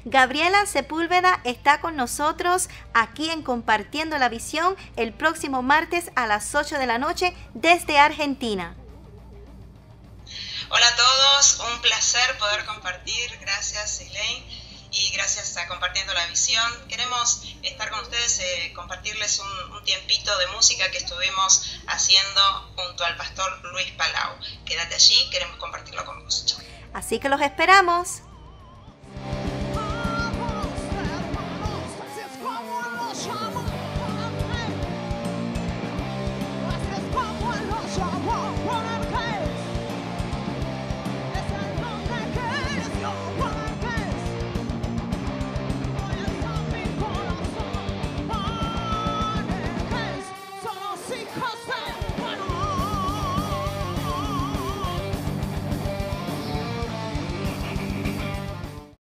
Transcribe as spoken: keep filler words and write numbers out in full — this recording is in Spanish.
Gabriela Sepúlveda está con nosotros aquí en Compartiendo la Visión el próximo martes a las ocho de la noche desde Argentina. Hola a todos, un placer poder compartir. Gracias, Elaine. Y gracias a Compartiendo la Visión, queremos estar con ustedes, eh, compartirles un, un tiempito de música que estuvimos haciendo junto al pastor Luis Palau. Quédate allí, queremos compartirlo con vos. Así que los esperamos.